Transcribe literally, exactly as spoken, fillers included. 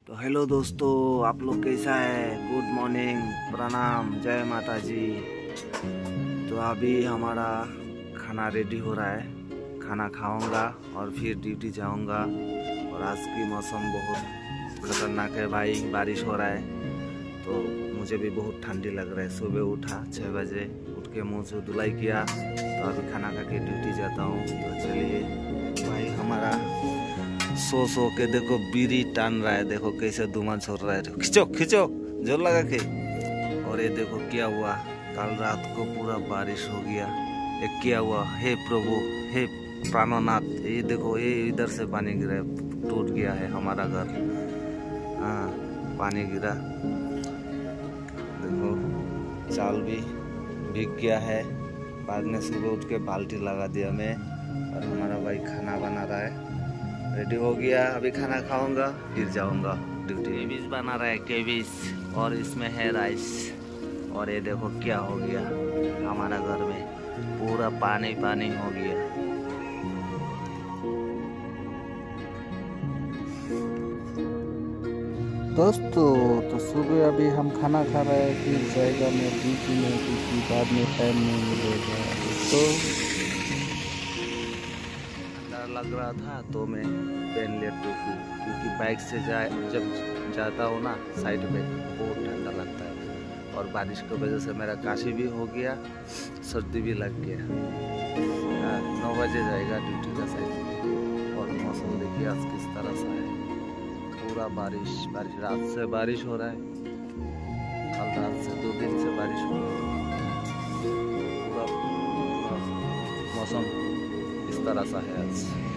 तो हेलो दोस्तों, आप लोग कैसा है। गुड मॉर्निंग, प्रणाम, जय माता जी। तो अभी हमारा खाना रेडी हो रहा है, खाना खाऊंगा और फिर ड्यूटी जाऊंगा। और आज की मौसम बहुत खतरनाक है भाई, बारिश हो रहा है। तो मुझे भी बहुत ठंडी लग रहा है। सुबह उठा छः बजे, उठ के मुँह से धुलाई किया, तो अभी खाना खा के ड्यूटी जाता हूँ। तो चलिए भाई, हमारा सो सो के देखो बीड़ी टान रहा है, देखो कैसे धुआं छोड़ रहा है। खिंचो खिंचो जोर लगा के। और ये देखो क्या हुआ, कल रात को पूरा बारिश हो गया। ये क्या हुआ, हे प्रभु, हे प्राणनाथ। ये देखो, ये इधर से पानी गिरा, टूट गया है हमारा घर। हाँ, पानी गिरा, देखो चाल भी भीग गया है। बाद में सुबह उठ के बाल्टी लगा दिया मैं। और हमारा भाई खाना बना रहा है, रेडी हो गया। अभी खाना खाऊंगा फिर जाऊंगा ड्यूटी। केबीज बना रहा है, केबीज, और इसमें है राइस। और ये देखो क्या हो गया, हमारा घर में पूरा पानी पानी हो गया। दोस्तों तो सुबह अभी हम खाना खा रहे हैं, फिर जाएगा मैं ड्यूटी में, क्योंकि बाद में टाइम नहीं मिलेगा। तो लग रहा था तो मैं पहन लिया टोपी, क्योंकि बाइक से जाए जब जाता हूँ ना साइड पे, बहुत ठंडा लगता है। और बारिश की वजह से मेरा काशी भी हो गया, सर्दी भी लग गया। हाँ, नौ बजे जाएगा ड्यूटी का साइड। और मौसम देखिए आज किस तरह से है, पूरा बारिश बारिश। रात से बारिश हो रहा है, कल रात से दो दिन से बारिश हो रहा है। पूरा मौसम इस तरह सा है आज।